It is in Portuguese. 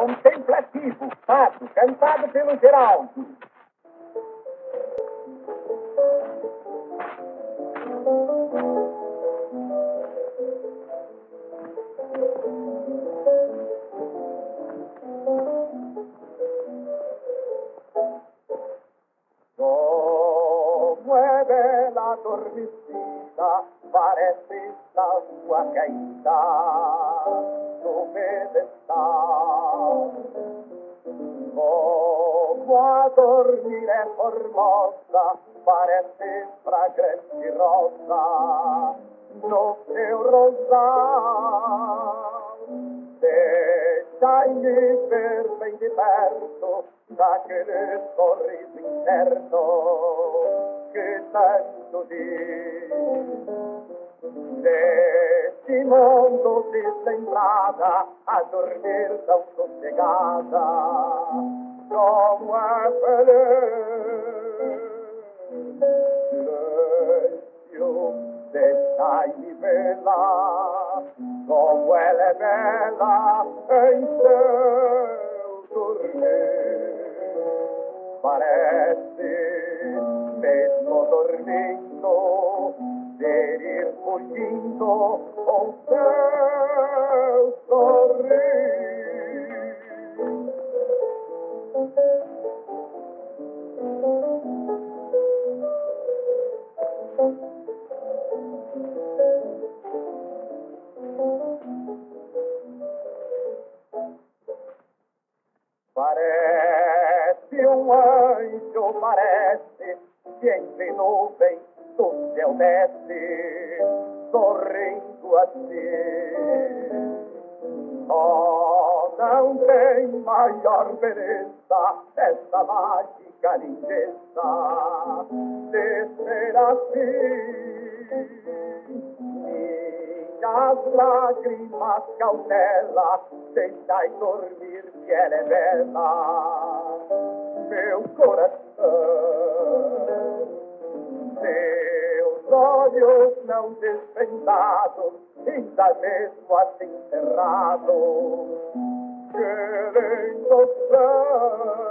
contemplativo, fato, cantado pelo Geraldo. Como é bela adormecida, parece esta sua caída no pedestal. Como a dormir é formosa, parece fragrante rosa no seu rosal. Deixai-me ver bem de perto daquele sorriso interno que tanto diz. Deste mundo deslembrada, a dormir tão sossegada, como é feliz. Silêncio, deixai-me vê-la, como ela é bela em seu dormir. Parece, mesmo dormindo, ver ir fugindo com seu sorrir. Parece um anjo, parece que entre nuvens do céu desce, sorrindo assim. Oh, não tem maior beleza essa mágica lindeza de ser assim. Minhas lágrimas cautela, deixai dormir que ela é bela, meu coração. Seus olhos não desvendados, ainda mesmo assim cerrados, que lindo são.